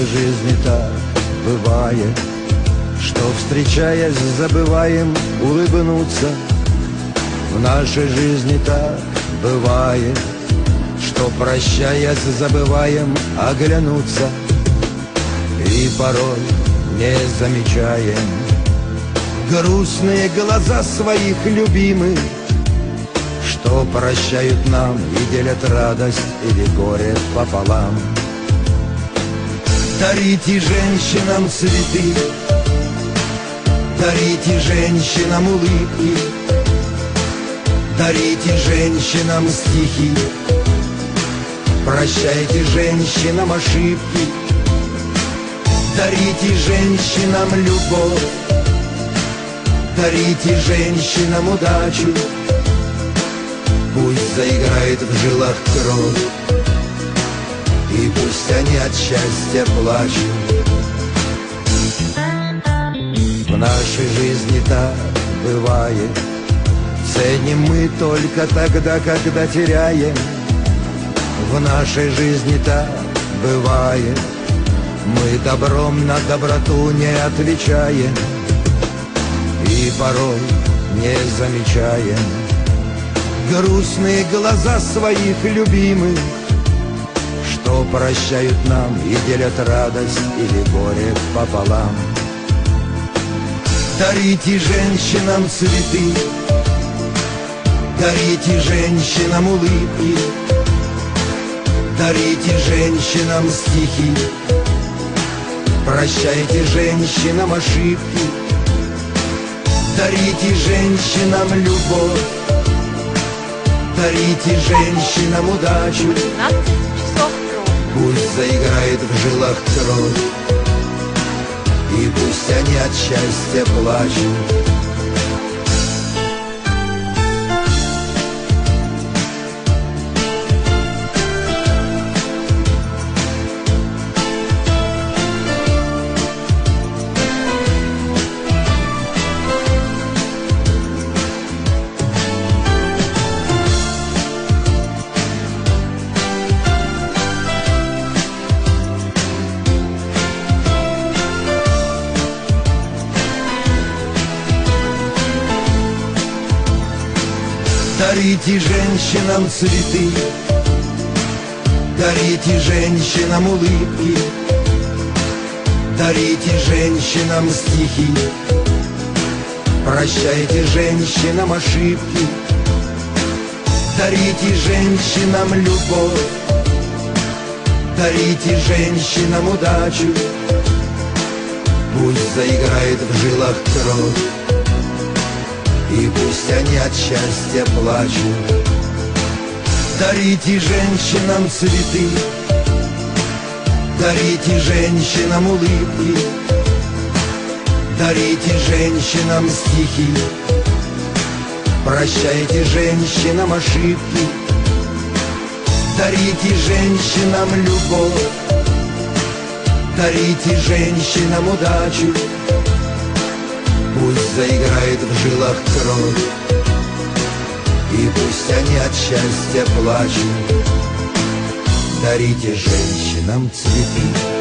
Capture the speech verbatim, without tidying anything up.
жизни так бывает, что, встречаясь, забываем улыбнуться. В нашей жизни так бывает, что, прощаясь, забываем оглянуться. И порой не замечаем грустные глаза своих любимых, что прощают нам и делят радость или горе пополам. Дарите женщинам цветы, дарите женщинам улыбки, дарите женщинам стихи, прощайте женщинам ошибки, дарите женщинам любовь, дарите женщинам удачу. Пусть заиграет в жилах кровь, и пусть они от счастья плачут. В нашей жизни так бывает, ценим мы только тогда, когда теряем. В нашей жизни так бывает, мы добром на доброту не отвечаем. И порой не замечаем грустные глаза своих любимых, что прощают нам и делят радость или горе пополам. Дарите женщинам цветы, дарите женщинам улыбки, дарите женщинам стихи, прощайте женщинам ошибки, дарите женщинам любовь, дарите женщинам удачу. Пусть заиграет в жилах кровь, и пусть они от счастья плачут. Дарите женщинам цветы, дарите женщинам улыбки, дарите женщинам стихи, прощайте женщинам ошибки, дарите женщинам любовь, дарите женщинам удачу. Пусть заиграет в жилах кровь, и пусть они от счастья плачут. Дарите женщинам цветы, дарите женщинам улыбки, дарите женщинам стихи, прощайте женщинам ошибки, дарите женщинам любовь, дарите женщинам удачу. Пусть заиграет в жилах кровь, и пусть они от счастья плачут. Дарите женщинам цветы.